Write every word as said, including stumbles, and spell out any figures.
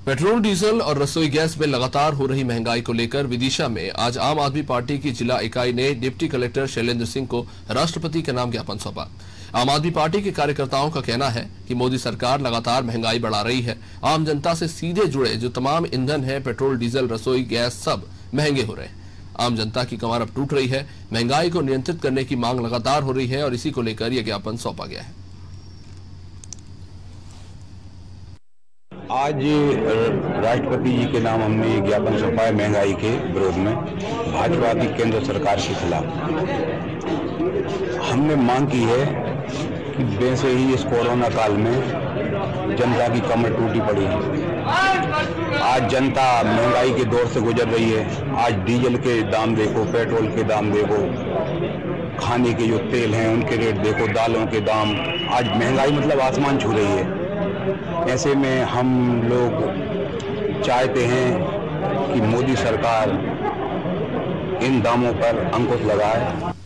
Petrol, diesel और रसोई gas में लगातार हो रही महंगाई को लेकर विदिशा में आज आम आदमी पार्टी की जिला इकाई ने डिप्टी कलेक्टर शैलेंद्र सिंह को राष्ट्रपति के नाम ज्ञापन सौंपा। आम आदमी पार्टी के कार्यकर्ताओं का कहना है कि मोदी सरकार लगातार महंगाई बढ़ा रही है। आम जनता से सीधे जुड़े जो तमाम ईंधन है, पेट्रोल, डीजल, रसोई गैस, सब महंगे हो रहे हैं। आम जनता की कमर अब टूट रही है। महंगाई को नियंत्रित करने की मांग लगातार हो रही है और इसी को लेकर यह ज्ञापन सौंपा गया है। आज राष्ट्रपति जी के नाम हमने ज्ञापन सौंपा है महंगाई के विरोध में, भाजपा की केंद्र सरकार के खिलाफ। हमने मांग की है कि वैसे ही इस कोरोना काल में जनता की कमर टूटी पड़ी है। आज जनता महंगाई के दौर से गुजर रही है। आज डीजल के दाम देखो, पेट्रोल के दाम देखो, खाने के जो तेल हैं उनके रेट देखो, दालों के दाम, आज महंगाई मतलब आसमान छू रही है। ऐसे में हम लोग चाहते हैं कि मोदी सरकार इन दामों पर अंकुश लगाए।